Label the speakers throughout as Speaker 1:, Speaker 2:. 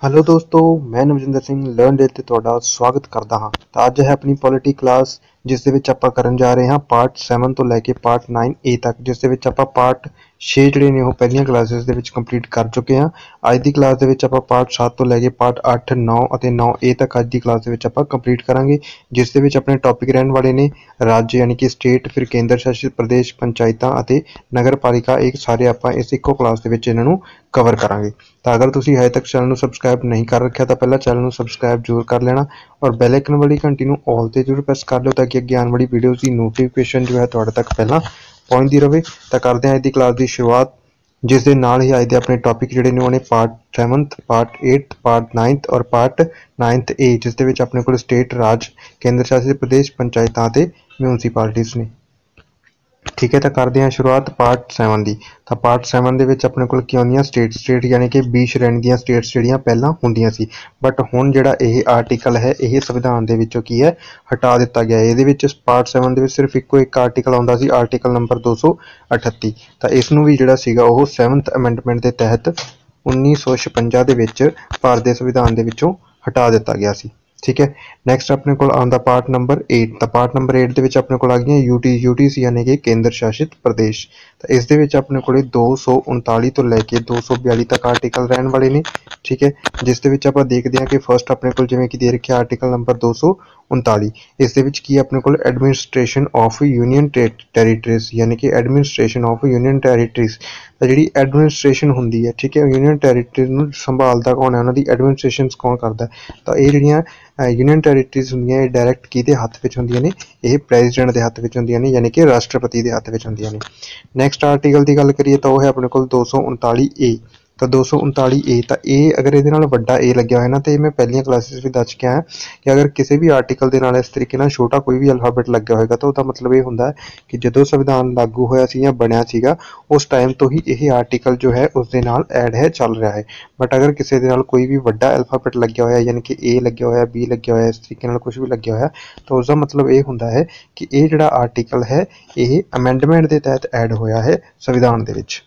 Speaker 1: Hello दोस्तों, मैं नवजिंदर Singh learn day ਤੇ ਤੁਹਾਡਾ ਸਵਾਗਤ ਕਰਦਾ ਹਾਂ। ਤਾਂ ਅੱਜ ਹੈ ਆਪਣੀ ਪੋਲਿਟੀ ਕਲਾਸ ਜਿਸ ਦੇ ਵਿੱਚ ਆਪਾਂ ਕਰਨ ਜਾ ਰਹੇ ਹਾਂ ਪਾਰਟ 7 ਤੋਂ ਲੈ ਕੇ ਪਾਰਟ 9A ਤੱਕ, ਜਿਸ ਦੇ ਵਿੱਚ ਆਪਾਂ ਪਾਰਟ 6 ਜਿਹੜੇ ਨੇ ਉਹ ਪਹਿਲੀਆਂ ਕਲਾਸਿਸ ਦੇ ਵਿੱਚ ਕੰਪਲੀਟ ਕਰ ਚੁੱਕੇ ਹਾਂ। ਅੱਜ ਦੀ ਕਲਾਸ ਦੇ ਵਿੱਚ ਆਪਾਂ ਪਾਰਟ 7 ਤੋਂ ਲੈ ਕੇ ਪਾਰਟ 8, 9 ਅਤੇ 9A ਤੱਕ ਅੱਜ ਦੀ ਕਲਾਸ ਦੇ ਵਿੱਚ ਆਪਾਂ ਕੰਪਲੀਟ ਕਰਾਂਗੇ, ਜਿਸ ਦੇ ਵਿੱਚ ਆਪਣੇ ਟੌਪਿਕ ਰਹਿਣ ਵਾਲੇ ਨੇ ਰਾਜ ਯਾਨੀ ਕਿ ਸਟੇਟ, ਫਿਰ ਕੇਂਦਰ ਸ਼ਾਸਿਤ ਪ੍ਰਦੇਸ਼, ਪੰਚਾਇਤਾਂ ਅਤੇ ਨਗਰਪਾਲਿਕਾ। ਇਹ ਸਾਰੇ ਆਪਾਂ ਇਸ ਇੱਕੋ ਕਲਾਸ ਦੇ ਵਿੱਚ ਇਹਨਾਂ ਨੂੰ ਕਵਰ ਕਰਾਂਗੇ। ਤਾਂ ਅਗਰ ਤੁਸੀਂ ਹਜੇ ਤੱਕ ਚੈਨਲ ਨੂੰ ਸਬਸਕ੍ਰਾइब नहीं कर रखा तो पहला चैनल ਨੂੰ सब्सक्राइब जरूर कर लेना और बैल आइकन वाली घंटी ਨੂੰ ऑल ਤੇ जरूर प्रेस कर लो ताकि ਅੱਗੇ ਆਉਣ ਵਾਲੀ ਵੀਡੀਓਜ਼ ਦੀ ਨੋਟੀਫਿਕੇਸ਼ਨ जो है ਤੁਹਾਡੇ ਤੱਕ ਪਹਿਲਾਂ ਪਹੁੰਚਦੀ ਰਹੇ। ਤਾਂ ਕਰਦੇ ਹਾਂ ਅੱਜ ਦੀ ਕਲਾਸ ਦੀ ਸ਼ੁਰੂਆਤ, ਜਿਸ ਦੇ ਨਾਲ ਹੀ ਅੱਜ ਦੇ ਆਪਣੇ ਟੌਪਿਕ ਜਿਹੜੇ ਨੇ ਉਹਨੇ ਪਾर्ट 7, पार्ट 8, पार्ट 9 और पार्ट 9A, ਜਿਸ ਦੇ ਵਿੱਚ ਆਪਣੇ ਕੋਲ ਸਟੇਟ, ਰਾਜ, ਕੇਂਦਰ ਸ਼ਾਸਿਤ ਪ੍ਰਦੇਸ਼, ਪੰਚਾਇਤਾਂ ਅਤੇ ਮਿਊਨਿਸਪੈਲਿਟੀਜ਼ ਨੇ। ठीक है, तो करते हैं शुरुआत पार्ट 7 की। तो पार्ट 7 ਦੇ ਵਿੱਚ ਆਪਣੇ ਕੋਲ ਕੀ ਆਉਂਦੀਆਂ स्टेट यानी कि 20 श्रेणी ਦੀਆਂ स्टेट्स ਜਿਹੜੀਆਂ ਪਹਿਲਾਂ ਹੁੰਦੀਆਂ ਸੀ, बट ਹੁਣ ਜਿਹੜਾ ਇਹ ਆਰਟੀਕਲ ਹੈ ਇਹ ਸੰਵਿਧਾਨ ਦੇ ਵਿੱਚੋਂ ਕੀ ਹੈ ਹਟਾ ਦਿੱਤਾ ਗਿਆ। ਇਹਦੇ ਵਿੱਚ ਪਾर्ट 7 ਦੇ ਵਿੱਚ ਸਿਰਫ ਇੱਕੋ ਇੱਕ ਆਰਟੀਕਲ ਆਉਂਦਾ ਸੀ, ਆਰਟੀਕਲ ਨੰਬਰ 238। ਤਾਂ ਇਸ ਨੂੰ ਵੀ ਜਿਹੜਾ ਸੀਗਾ ਉਹ 7th ਅਮੈਂਡਮੈਂਟ ਦੇ ਤਹਿਤ 1956 ਦੇ ਵਿੱਚ ਭਾਰਤ ਦੇ ਸੰਵਿਧਾਨ ਦੇ ਵਿੱਚੋਂ ਹਟਾ ਦਿੱਤਾ ਗਿਆ ਸੀ। ठीक है, नैक्सट अपने को आंदा पार्ट नंबर 8। तो पार्ट नंबर 8 ਦੇ ਵਿੱਚ ਆਪਣੇ ਕੋਲ ਆ ਗਈਆਂ यूटीज यानी कि केंद्र शासित प्रदेश। तो इस ਦੇ ਵਿੱਚ ਆਪਣੇ ਕੋਲ 239 ਤੋਂ ਲੈ ਕੇ 242 तक आर्टिकल रहने वाले ने। ठीक है, जिस ਦੇ ਵਿੱਚ ਆਪਾਂ ਦੇਖਦੇ ਹਾਂ ਕਿ फर्स्ट ਆਪਣੇ ਕੋਲ ਜਿਵੇਂ कि ਦੇ ਰੱਖਿਆ आर्टिकल नंबर 239। ਇਸ ਦੇ ਵਿੱਚ ਕੀ ਆਪਣੇ ਕੋਲ एडमिनिस्ट्रेशन ऑफ यूनियन टेरिटरीज यानी कि एडमिनिस्ट्रेशन ऑफ यूनियन टेरिटरीज। ਤਾਂ ਜਿਹੜੀ ਐਡਮਿਨਿਸਟ੍ਰੇਸ਼ਨ ਹੁੰਦੀ ਹੈ, ਠੀਕ ਹੈ, यूनियन टेरिटरीज ਨੂੰ ਸੰਭਾਲਦਾ ਕੌਣ ਹੈ, ਉਹਨਾਂ ਦੀ ਐਡਮਿਨਿਸਟ੍ਰੇਸ਼ਨ ਕੌਣ ਕਰਦਾ। ਤਾਂ ਇਹ ਜਿਹੜੀਆਂ यूनियन टेरिटरीज ਹੁੰਦੀਆਂ ਇਹ डायरैक्ट किहदे हत्थ विच ਹੁੰਦੀਆਂ ने, ਇਹ ਪ੍ਰੈਜ਼ੀਡੈਂਟ ਦੇ ਹੱਥ ਵਿੱਚ ਹੁੰਦੀਆਂ ਨੇ, यानी कि राष्ट्रपति ਦੇ ਹੱਥ ਵਿੱਚ ਹੁੰਦੀਆਂ ਨੇ। ਨੈਕਸਟ ਆਰਟੀਕਲ ਦੀ ਗੱਲ ਕਰੀਏ ਤਾਂ ਉਹ ਹੈ ਆਪਣੇ ਕੋਲ 239A। ਤਾਂ 239A ਤਾਂ ਇਹ ਅਗਰ ਇਹਦੇ ਨਾਲ ਵੱਡਾ A ਲੱਗਿਆ ਹੋਇਆ ਨਾ, ਤੇ ਮੈਂ ਪਹਿਲੀਆਂ ਕਲਾਸਿਸ ਵੀ ਦੱਸ ਕੇ ਆਇਆ ਕਿ ਅਗਰ ਕਿਸੇ ਵੀ ਆਰਟੀਕਲ ਦੇ ਨਾਲ ਇਸ ਤਰੀਕੇ ਨਾਲ ਛੋਟਾ ਕੋਈ ਵੀ ਅਲਫਾਬੈਟ ਲੱਗਿਆ ਹੋਏਗਾ ਤਾਂ ਉਹਦਾ ਮਤਲਬ ਇਹ ਹੁੰਦਾ ਹੈ ਕਿ ਜਦੋਂ ਸੰਵਿਧਾਨ ਲਾਗੂ ਹੋਇਆ ਸੀ ਜਾਂ ਬਣਿਆ ਸੀਗਾ ਉਸ ਟਾਈਮ ਤੋਂ ਹੀ ਇਹ ਆਰਟੀਕਲ ਜੋ ਹੈ ਉਸ ਦੇ ਨਾਲ ਐਡ ਹੈ, ਚੱਲ ਰਿਹਾ ਹੈ। ਬਟ ਅਗਰ ਕਿਸੇ ਦੇ ਨਾਲ ਕੋਈ ਵੀ ਵੱਡਾ ਅਲਫਾਬੈਟ ਲੱਗਿਆ ਹੋਇਆ ਯਾਨੀ ਕਿ A ਲੱਗਿਆ ਹੋਇਆ, B ਲੱਗਿਆ ਹੋਇਆ, ਇਸ ਤਰੀਕੇ ਨਾਲ ਕੁਝ ਵੀ ਲੱਗਿਆ ਹੋਇਆ ਤਾਂ ਉਸਦਾ ਮਤਲਬ ਇਹ ਹੁੰਦਾ ਹੈ ਕਿ ਇਹ ਜਿਹੜਾ ਆਰਟੀਕਲ ਹੈ ਇਹ ਅਮੈਂਡਮੈਂਟ ਦੇ ਤਹਿਤ ਐਡ ਹੋਇਆ ਹੈ ਸੰਵਿਧਾਨ ਦੇ ਵਿੱਚ।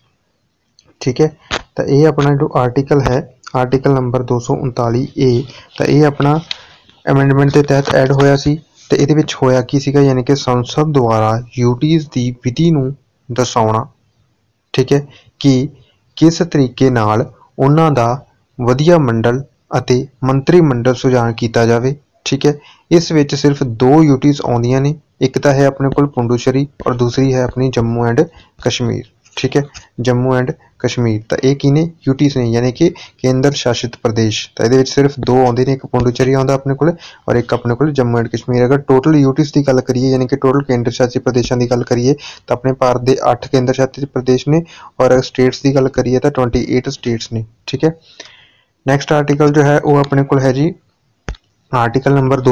Speaker 1: ठीक है, तो ये अपना जो आर्टिकल है आर्टिकल नंबर 239A, तो ये अपना अमेंडमेंट के तहत ऐड होया सी। ते इहदे विच होया की सीगा, यानी कि संसद द्वारा यूटीज की विधि नूं दर्शाउणा, ठीक है, कि किस तरीके नाल उन्हां दा वधिया मंडल अते मंत्री मंडल सुझान कीता जावे। ठीक है, इस विच सिर्फ 2 यूटीज आउंदियां ने, एक तो है अपने कोल पुंडुचेरी और दूसरी है अपनी जम्मू एंड कश्मीर। ठीक है, जम्मू एंड कश्मीर तो एक ही ने यूटीज ने, यानी कि केंद्र शासित प्रदेश। तो ये सिर्फ 2 आते हैं, एक पुंडुचेरी आता अपने को और एक अपने को जम्मू एंड कश्मीर। अगर टोटल यूटीज की गल करिए यानी कि टोटल केंद्र शासित प्रदेशों की गल करिए तो अपने भारत के 8 केंद्र शासित प्रदेश ने, और स्टेट्स की गल करिए तो 28 स्टेट्स ने। ठीक है, नैक्सट आर्टिकल जो है वो अपने को है जी आर्टिकल नंबर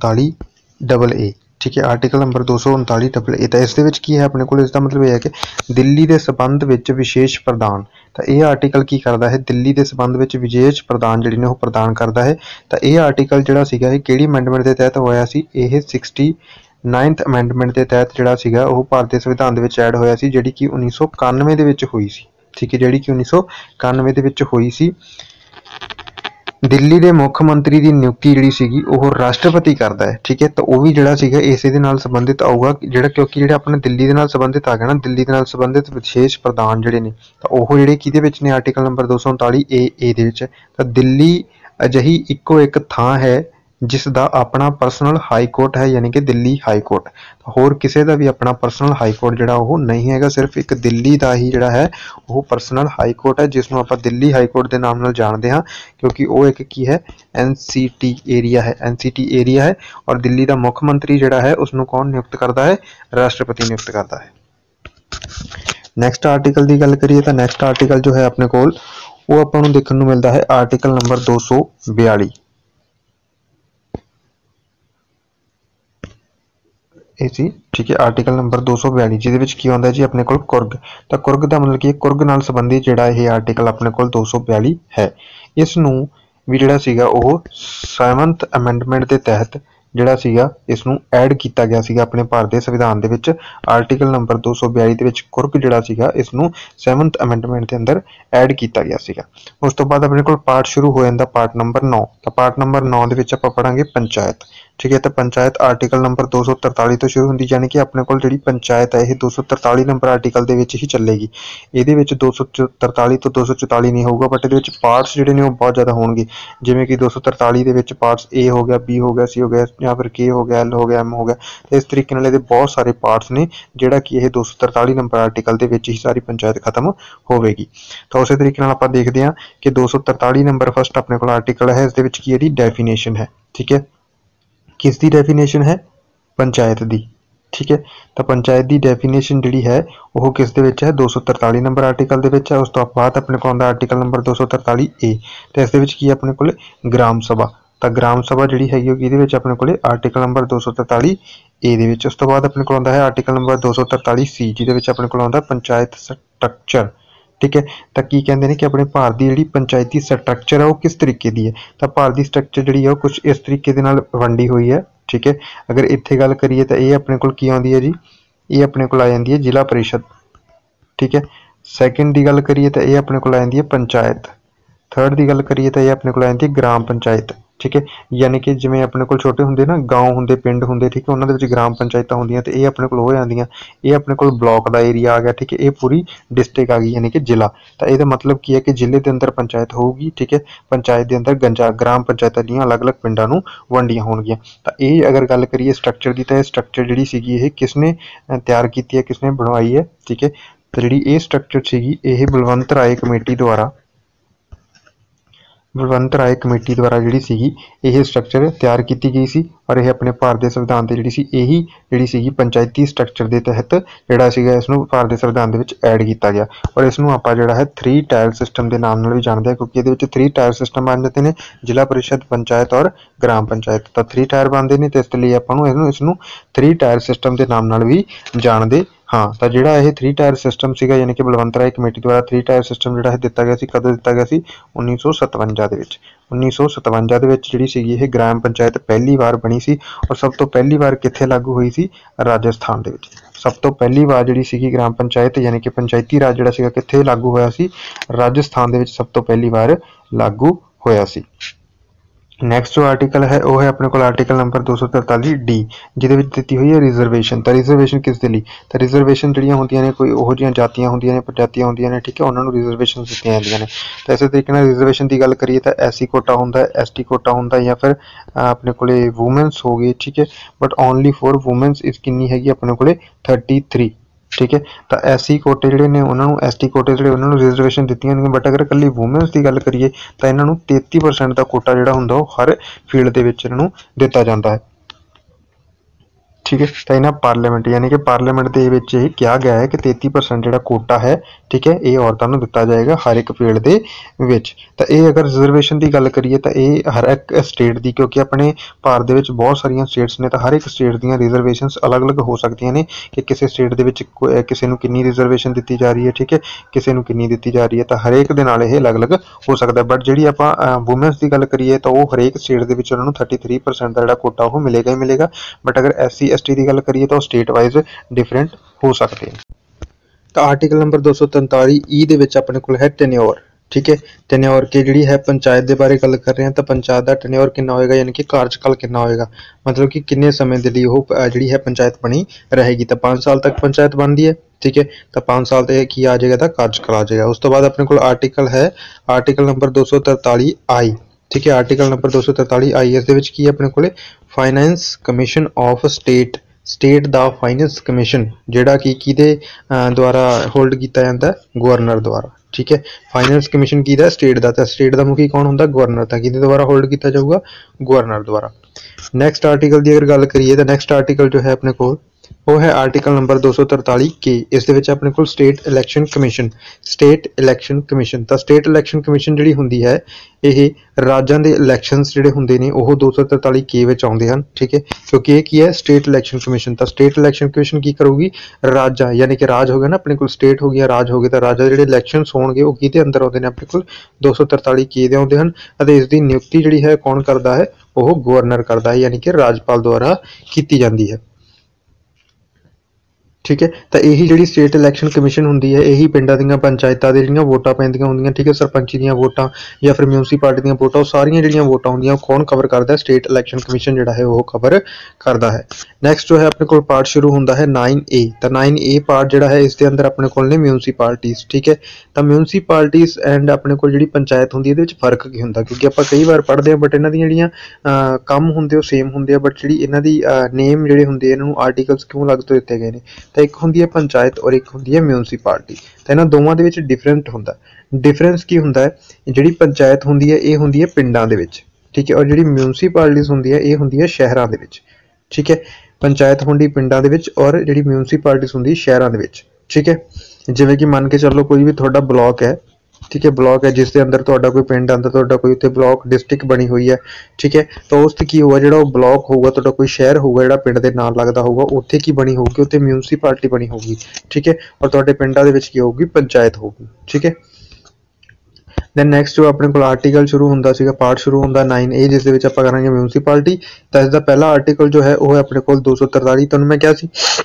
Speaker 1: 239AA। ठीक है, आर्टिकल नंबर 239AA। तो इस की है अपने को, इसका मतलब यह है कि दिल्ली के संबंध में विशेष प्रदान। तो यह आर्टिकल की करता है, दिल्ली के संबंध में विशेष प्रदान जिहड़े ने प्रदान करता है। तो यह आर्टिकल जिहड़ा सीगा किहड़ी अमेंडमेंट के तहत होया सी, यह 69th अमेंडमेंट के तहत जिहड़ा सीगा वो भारतीय संविधान दे विच ऐड होया सी, जिहड़ी कि 1991 दे विच होई सी। ठीक है, जिहड़ी कि 1991 दे विच होई सी। दिल्ली के मुख मंत्री की नियुक्ति जी सी राष्ट्रपति करता है। ठीक है, तो वह भी जोड़ा इस संबंधित आऊगा जोड़ा, क्योंकि जो अपने दिल्ली के संबंधित आ गया ना, दिल्ली के संबंधित विशेष प्रधान जोड़े ने तो वह जोड़े कि आर्टिकल नंबर 239A तो दिल्ली अजिही इको एक थां है जिसका अपना परसनल हाई कोर्ट है, यानी कि दिल्ली हाई कोर्ट। होर किसी का भी अपना परसनल हाई कोर्ट जोड़ा वो नहीं है, सिर्फ एक दिल्ली का ही जोड़ा है वो परसनल हाई कोर्ट है, जिसनों आप दिल्ली हाई कोर्ट के नाम नाल जानते हैं, क्योंकि वो एक की है NCT एरिया है, NCT एरिया है। और दिल्ली का मुख्य मंत्री जोड़ा है उसनों कौन नियुक्त करता है, राष्ट्रपति नियुक्त करता है। नैक्सट आर्टिकल की गल करिए तो नैक्सट आर्टिकल जो है अपने को वो आपको देखने को मिलता है आर्टिकल नंबर 242। ठीक है, आर्टिकल नंबर 242 जिहदे की आउंदा जी अपने को कुर्ग। तो कुर्ग का मतलब कि कुर्ग नाल संबंधित जिहड़ा यह आर्टिकल अपने को 242 है। इस नूं भी जिहड़ा सीगा ओह 7th अमेंडमेंट के तहत ਜਿਹੜਾ ਸੀਗਾ ਇਸ ਨੂੰ ਐਡ ਕੀਤਾ ਗਿਆ ਸੀਗਾ ਆਪਣੇ ਭਾਰਤ ਦੇ ਸੰਵਿਧਾਨ ਦੇ ਵਿੱਚ। ਆਰਟੀਕਲ ਨੰਬਰ 242 ਦੇ ਵਿੱਚ ਕੁਰਕ ਜਿਹੜਾ ਸੀਗਾ ਇਸ ਨੂੰ 7th ਅਮੈਂਡਮੈਂਟ ਦੇ ਅੰਦਰ ਐਡ ਕੀਤਾ ਗਿਆ ਸੀਗਾ। ਉਸ ਤੋਂ ਬਾਅਦ ਆਪਣੇ ਕੋਲ ਪਾਰਟ ਸ਼ੁਰੂ ਹੋ ਜਾਂਦਾ ਪਾਰਟ ਨੰਬਰ 9। ਤਾਂ ਪਾਰਟ ਨੰਬਰ 9 ਦੇ ਵਿੱਚ ਆਪਾਂ ਪੜਾਂਗੇ ਪੰਚਾਇਤ। ठीक है, तो पंचायत आर्टिकल नंबर 243 तो शुरू होंगी, यानी कि अपने को जी पंचायत है यह 243 नंबर आर्टिकल के ही चलेगी। ये 243 तो 244 नहीं होगा, बट ये पार्ट्स जोड़े ने बहुत ज़्यादा होंगे, जिमें कि 243 के पार्ट्स ए हो गया, बी हो गया, सी हो गया, या फिर के हो गया, एल हो गया, एम हो गया। तो इस तरीके नाल बहुत सारे पार्ट्स ने जोड़ा कि यह 243 नंबर आर्टिकल के ही सारी पंचायत खत्म होगी। तो उस तरीके आप देखते हैं कि 243 नंबर फस्ट अपने को आर्टिकल है, इसकी डेफिनेशन है। ठीक है, किसकी डेफिनेशन है? पंचायत दी। ठीक है, तो पंचायत की डेफिनेशन जी है वह किस दे विच है? 243 नंबर आर्टिकल है। उस तो बाद अपने को आता आर्टिकल नंबर 243 ए। तो इस की अपने को ग्राम सभा। तो ग्राम सभा जी है ये अपने को आर्टिकल नंबर 243 ए। उस तो बाद अपने को आता है आर्टिकल नंबर 243 सी, जिसे अपने को आता पंचायत स्ट्रक्चर। ठीक है, तो की कहते हैं कि अपने भारत की जी पंचायती स्ट्रक्चर है वो किस तरीके की है? तो भारत की स्ट्रक्चर जी है कुछ इस तरीके के नाल वंडी हुई है। ठीक है, अगर इत्थे गल करिए तो ये अपने को आती है जी, ये अपने को आ जाती है जिला परिषद। ठीक है, सैकेंड की गल करिए तो ये अपने को आ जाती है पंचायत। थर्ड की गल करिए तो ये अपने को आ जाती है ग्राम पंचायत। ठीक है, यानी कि जिमें अपने को छोटे होंगे ना गाँव होंगे, पिंड होंगे, ठीक है, उन्होंने ग्राम पंचायत होंगे, तो ये अपने को हो जाती, ये अपने को ब्लॉक का एरिया आ गया। ठीक है, ये पूरी डिस्ट्रिक्ट आ गई, यानी कि जिला। तो यह मतलब की है कि जिले के अंदर पंचायत होगी। ठीक है, पंचायत के अंदर ग्राम पंचायत दी अलग अलग पिंडों को वंडियां होंगियां। तो ये अगर गल करिए स्ट्रक्चर की, तो यह स्ट्रक्चर जी सी किसने तैयार की है, किसने बनवाई है? ठीक है, तो जी ये स्ट्रक्चर सी बलवंत राय कमेटी द्वारा, बलवंत राय कमेटी द्वारा जी स्ट्रक्चर तैयार की गई सी। और यह अपने भारत के संविधान से जी पंचायती स्ट्रक्चर के तहत जोड़ा इसनों भारत के संविधान के ऐड किया गया। और इसनों आप जोड़ा है 3 टायर सिस्टम के नाम भी जानते हैं, क्योंकि ये 3 टायर सिस्टम बन जाते हैं, जिला परिषद, पंचायत और ग्राम पंचायत। तो 3 टायर बनते हैं, तो इसलिए आपको इसनों 3 टायर सिस्टम के नाम भी जानते। हाँ, तो जोड़ा यह 3 टायर सिस्टम से यानी कि बलवंत राय कमेटी द्वारा 3 टायर सिस्टम जोड़ा दिता गया, कदों दिता गया? 1957 1957 जी ग्राम पंचायत पहली बार बनी सी। और सब तो पहली बार कित्थे लागू हुई सी? राजस्थान दे विच। सब तो पहली बार जी ग्राम पंचायत यानी कि पंचायती राज जोड़ा कित्थे लागू होया सी? राजस्थान दे विच सब तो पहली बार लागू होया सी। नैक्सट जो आर्टिकल है वह है अपने को आर्टिकल नंबर 243 डी, जिहदे दी हुई है रिजर्वेशन। तो रिजर्वेशन किस दे लई? तो रिजर्वेशन जिहड़ियां होंदियां ने कोई ओहो जिहियां जातियां होंदियां ने, प्रजातियां होंदियां ने, ठीक है, उन्होंने रिजर्वेशन दित्तियां जांदियां ने। तो इस तरीके नाल रिजर्वेशन की गल करिए तो एससी कोटा होंदा है, एसटी कोटा होंदा है, या फिर अपने को वूमेंस हो गई। ठीक है, बट ओनली फॉर वूमेंस इस किन्नी हैगी अपने को 33। ठीक है, तो एससी कोटे जोड़े ने उन्होंने, एसटी कोटे जोड़े उन्होंने रिजर्वेशन दी होंगी। बट अगर कल्ली वूमेंस की गल करिए तो इन्हों 33% का कोटा जोड़ा होंदा हर फील्ड के इन्हों दिता जाता है। ठीक है, तो इन्हें पार्लीमेंट यानी कि पार्लीमेंट के ही कहा गया है कि 33% जो कोटा है, ठीक है, ये औरतों को दिता जाएगा हर एक फील्ड के। तो ये अगर रिजर्वेशन की गल करिए तो ये हर एक स्टेट की, क्योंकि अपने भारत के बहुत सारिया स्टेट्स ने, तो हर एक स्टेट दी रिजर्वेशन अलग अलग हो सकती ने कि किसी स्टेट के किसी को कितनी रिजर्वेशन दी जा रही है। ठीक है, किसी को कितनी दी जा रही है, तो हरेक दे नाल अलग अलग हो सकता है। बट जी आप वूमेंस की गल करिए तो वह हरेक स्टेट के उन्होंने 33% का कोटा वो मिलेगा ही मिलेगा। बट अगर SC ST की गल करिए तो स्टेट वाइज डिफरेंट हो सकते हैं। तो आर्टिकल नंबर 243 ई दे विच अपने को है टेन्योर। ठीक है, टेन्योर की जी है पंचायत के बारे गल कर रहे हैं, तो पंचायत का टेन्योर कितना होएगा, यानी कि कार्यकाल कितना होएगा, मतलब कि किन्ने समय के लिए वो जी है पंचायत बनी रहेगी। तो 5 साल तक पंचायत बनती है। ठीक है, तो 5 साल तक की आ जाएगा, तो कार्यकाल आ जाएगा। उस तो बाद अपने को आर्टिकल है आर्टिकल नंबर 243 आई। ठीक है, आर्टिकल नंबर 243 आई इस की अपने को फाइनेंस कमीशन ऑफ स्टेट दा फाइनेंस कमीशन जोड़ा कि द्वारा होल्ड किया जाता है? गवर्नर द्वारा। ठीक है, फाइनेंस कमीशन की स्टेट का, तो स्टेट का मुखी कौन होंदा? गवर्नर। था कि द्वारा होल्ड किया जाऊगा? गवर्नर द्वारा। नैक्सट आर्टिकल की अगर गल करिए तो नैक्सट आर्टिकल जो है अपने को वो है आर्टिकल नंबर 243 के। इस दे विच अपने कोल स्टेट इलैक्शन कमीशन तो स्टेट इलैक्शन कमीशन जिहड़ी हुंदी है ये राज्यां दे इलैक्शनस जिहड़े हुंदे ने ओह 243 के विच आउंदे हन। ठीक है, क्योंकि ये की है स्टेट इलैक्शन कमीशन। तो स्टेट इलैक्शन कमीशन की करूगी, राज्य यानी कि राज हो गया ना अपने कोल, स्टेट हो गया राज हो गया, तो राज्य जिहड़े इलैक्शनस होणगे ओह किहदे अंदर आउंदे ने अपने कोल 243 के दे आउंदे हन। अते इस दी नियुक्ति जिहड़ी है कौन करदा है, ओह गवर्नर करदा है, यानी कि राज्यपाल द्वारा कीती जांदी है। ठीक है, तो यही जी स्टेट इलैक्शन कमीशन होंगी है यही पिंडा दी पंचायतां दी जिहड़ियां वोटां पैंदियां होंदियां, ठीक है, सरपंची दी वोटां या फिर म्यूनसिपालिटी दी वोटां, सारियां जिहड़ियां वोटां होंदियां कौन कवर करता है, स्टेट इलैक्शन कमीशन जिहड़ा है वो कवर करता है। नैक्सट जो है अपने को पार्ट शुरू होंदा है 9A। तो 9A पार्ट जिहड़ा है इसके अंदर अपने को म्यूनसिपालिटीज़। ठीक है, तो म्यूनसिपालिटीज़ एंड अपने को जिहड़ी पंचायत होंदी है फर्क की होंदा, क्योंकि आप कई बार पढ़ते हैं बट इन्हां दी जिहड़ियां काम होंदे सेम होंदे, बट जिहड़ी इन्हां दी नेम जिहड़े होंदे इन्हां नूं आर्टिकल्स क्यों अलग तो दित्ते गए ने। तो एक होंदी है पंचायत और एक होंदी है म्यूनसिपालिटी। तो इन्हां दोवां दे विच डिफरेंट होंदा। डिफरेंस की होंदा है, जिहड़ी पंचायत होंदी है ये होंदी है पिंडां दे विच, ठीक है, और जिहड़ी म्यूनसिपालिटीज़ होंदी है ये होंदी है शहरां दे विच। ठीक है, पंचायत होंदी पिंडां दे विच और जिहड़ी म्यूनसिपालिटीज़ होंदी शहरां दे विच। ठीक है, जिवें कि मन के चलो कोई भी तुहाडा ब्लॉक है, ठीक है, ब्लॉक है जिसके अंदर तुहाडा कोई पिंड आंदा, तुहाडा कोई उत्थे ब्लॉक डिस्ट्रिक्ट बनी हुई है। ठीक है, तो उस ते की होगा जिहड़ा ब्लॉक होगा, तुहाडा कोई शहर होगा जिहड़ा पिंड दे नाल लगदा होगा, उत्थे की बनी होगी, उत्थे म्यूनसिपालिटी बनी होगी। ठीक है, और तुहाडे पिंडां दे विच की होगी, पंचायत होगी। ठीक है, दैन नैक्सट जो अपने को आर्टिकल शुरू होंदा सीगा, पार्ट शुरू होंदा 9A, जिस दे विच आपां करांगे म्यूनसिपालिटी। तो इसदा पहला आर्टिकल जो है वो है अपने कोल 243। तुहानूं मैं कहा सी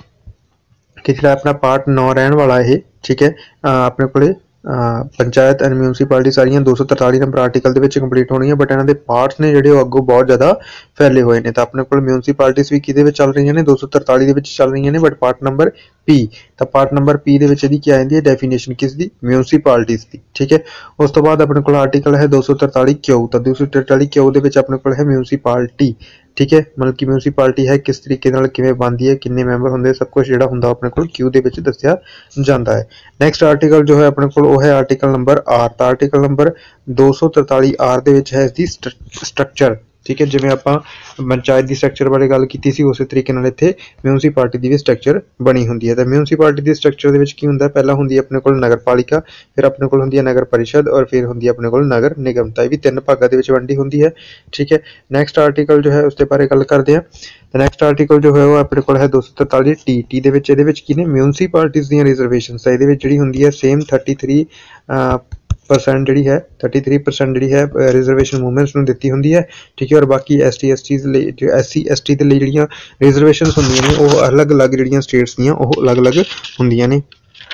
Speaker 1: कि जिहड़ा अपना पार्ट 9 रहण वाला है, ठीक है, अपने कोले पंचायत एंड म्यूनसिपालिटी सारियां 243 नंबर आर्टिकल दे विच कंप्लीट होनी है, बट इन्हां दे पार्ट्स ने जिहड़े अगों बहुत ज़्यादा फैले हुए हैं। तो अपने कोल म्यूनसिपालिटीज़ भी किहदे विच चल रही ने, 243 दे विच चल रही ने, बट पार्ट नंबर P। तो पार्ट नंबर P दे विच इहदी क्या आंदी है, डेफिनेशन किसदी, म्यूनसिपालिटीज़ दी। ठीक है, उस तो बाद अपने कोल आर्टिकल है 243 क्यू। तो 243 क्यू दे विच अपने कोल है म्यूनसिपालिटी। ठीक है, मतलब कि म्यूनसिपालिटी है किस तरीके नाल किवें बनदी है, किन्ने मैंबर होंदे, सब कुछ जिहड़ा हुंदा अपने कोल क्यू दे विच दस्सिया जांदा है। नैक्सट आर्टिकल जो है अपने कोल है आर्टिकल नंबर R। तो आर्टिकल नंबर 243 R दे विच है इसदी स्ट्रक्चर। ठीक है, जिवें आपां पंचायत दी स्ट्रक्चर बारे गल कीती सी, उस तरीके नाल इत्थे म्यूनसिपालिटी दी भी स्ट्रक्चर बनी हुंदी है। तो म्यूनसिपालिटी दी स्ट्रक्चर दे विच की हुंदा, पहला हुंदी है अपने कोल नगर पालिका, फिर अपने कोल हुंदी है नगर परिषद और फिर हुंदी है अपने कोल नगर निगम। तो ये भी 3 भागां दे विच वंडी हुंदी है। ठीक है, नैक्सट आर्टिकल जो है उसके बारे गल करते हैं। तो नैक्सट आर्टिकल जो है वो अपने कोल है 243 टी दे विच, इहदे विच की ने म्यूनसिपालिटीज़ दी रिजर्वेशनस, इहदे विच जिहड़ी हुंदी है सेम 33% जिहड़ी है 33% जिहड़ी है रिजर्वेशन वूमेंस नूं दित्ती हुंदी है। ठीक है, और बाकी ST ST लई SC ST दे लई जिहड़ियां रिजर्वेशनस हुंदियां ने ओह अलग-अलग जिहड़ियां स्टेट्स दियां ओह अलग-अलग हुंदियां ने।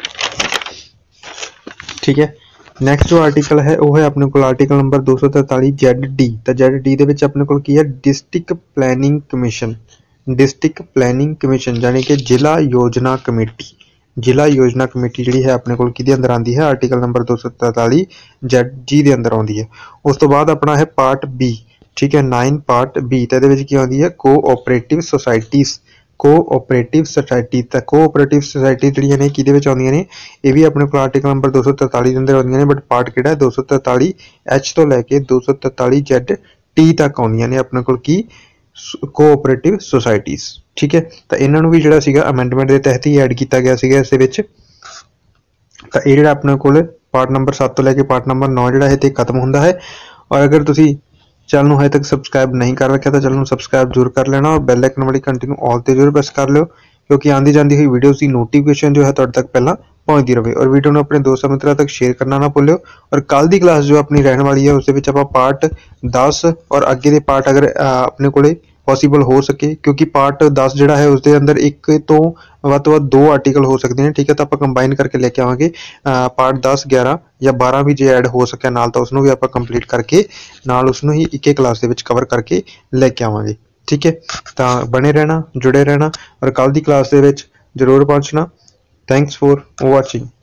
Speaker 1: ठीक है, नैक्सट जो आर्टिकल है वो है अपने को आर्टिकल नंबर 243 ZD। तो ZD दे विच अपने को की है district planning commission. District planning commission यानी कि जिला योजना कमेटी। जिला योजना कमेटी जिहड़ी है अपने कोल किहदे अंदर आंदी है, आर्टिकल नंबर 243 ZG दे अंदर आउंदी है। उस तो बाद अपना है पार्ट B। ठीक है, 9 पार्ट B। तो इहदे विच की आउंदी है कोऑपरेटिव सोसाइटीज़। Cooperative society. तो कोऑपरेटिव सोसाइटी जिहड़ियां ने किहदे विच आउंदियां ने, ये भी अपने को आर्टिकल नंबर 243 अंदर आउंदियां ने, बट पार्ट किहड़ा है 243 H तो लैके 243 ZT तक आउंदियां ने अपने कोल की कोऑपरेटिव सोसाइटीज़। ठीक है, तो इन्हां नूं भी जिहड़ा सीगा अमेंडमेंट के तहत ही ऐड किया गया सीगा इस विच। तो ये जिहड़ा अपने कोल पार्ट नंबर 7 तो लैके पार्ट नंबर 9 जिहड़ा है ते खत्म हुंदा है। और अगर तुसीं चैनल नूं हजे तक सबसक्राइब नहीं कर रखा तो चैनल नूं सबसक्राइब जरूर कर लेना और बैल आइकन वाली घंटी नूं ऑल ते जरूर प्रेस कर लियो, क्योंकि आंदी जांदी हुई वीडियोज़ की नोटिफिकेशन जो है तुहाडे तक पहला पहुंचती रहे। और वीडियो नूं अपने दोस्तां मित्रां तक शेयर करना ना भुल्लिओ। और कल की क्लास जो अपनी रहने वाली है उस दे विच आपां पार्ट 10 और अगे दे पार्ट अगर अपने कोले पॉसीबल हो सके, क्योंकि पार्ट 10 जिहड़ा है उसके अंदर एक तो वध 2 आर्टिकल हो सकते हैं। ठीक है, तो आप कंबाइन करके लेके आवांगे पार्ट 10 11 या 12 भी जे ऐड हो सके नाल, तो उसनूं भी आप कंप्लीट करके नाल उसनूं ही एक क्लास दे विच कवर करके लेके आवांगे। ठीक है, तो बने रहना, जुड़े रहना और कल की क्लास दे विच जरूर पहुंचना। Thanks for watching.